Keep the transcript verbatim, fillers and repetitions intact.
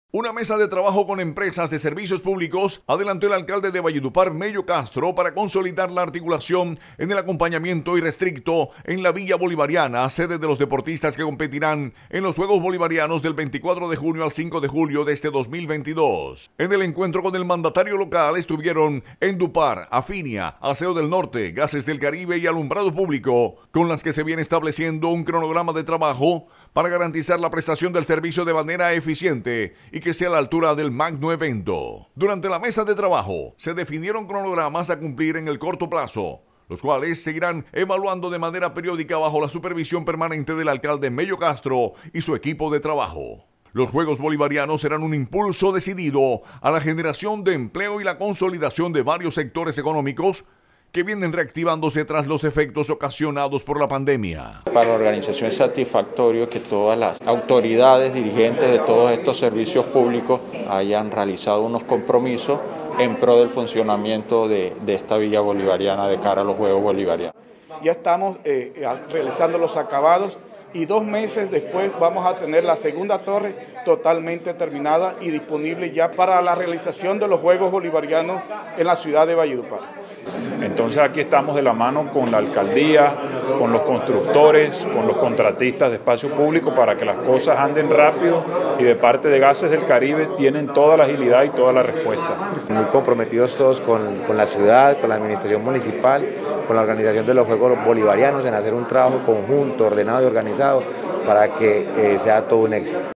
Una mesa de trabajo con empresas de servicios públicos adelantó el alcalde de Valledupar, Mello Castro, para consolidar la articulación en el acompañamiento irrestricto en la Villa Bolivariana, sede de los deportistas que competirán en los Juegos Bolivarianos del veinticuatro de junio al cinco de julio de este dos mil veintidós. En el encuentro con el mandatario local estuvieron Endupar, Afinia, Aseo del Norte, Gases del Caribe y Alumbrado Público, con las que se viene estableciendo un cronograma de trabajo para garantizar la prestación del servicio de manera eficiente y que sea a la altura del magno evento. Durante la mesa de trabajo se definieron cronogramas a cumplir en el corto plazo, los cuales seguirán evaluando de manera periódica bajo la supervisión permanente del alcalde Mello Castro y su equipo de trabajo. Los Juegos Bolivarianos serán un impulso decidido a la generación de empleo y la consolidación de varios sectores económicos que vienen reactivándose tras los efectos ocasionados por la pandemia. Para la organización es satisfactorio que todas las autoridades dirigentes de todos estos servicios públicos hayan realizado unos compromisos en pro del funcionamiento de, de esta Villa Bolivariana de cara a los Juegos Bolivarianos. Ya estamos eh, realizando los acabados y dos meses después vamos a tener la segunda torre totalmente terminada y disponible ya para la realización de los Juegos Bolivarianos en la ciudad de Valledupar. Entonces aquí estamos de la mano con la alcaldía, con los constructores, con los contratistas de espacio público para que las cosas anden rápido, y de parte de Gases del Caribe tienen toda la agilidad y toda la respuesta. Muy comprometidos todos con, con la ciudad, con la administración municipal, con la organización de los Juegos Bolivarianos, en hacer un trabajo conjunto, ordenado y organizado para que eh, sea todo un éxito.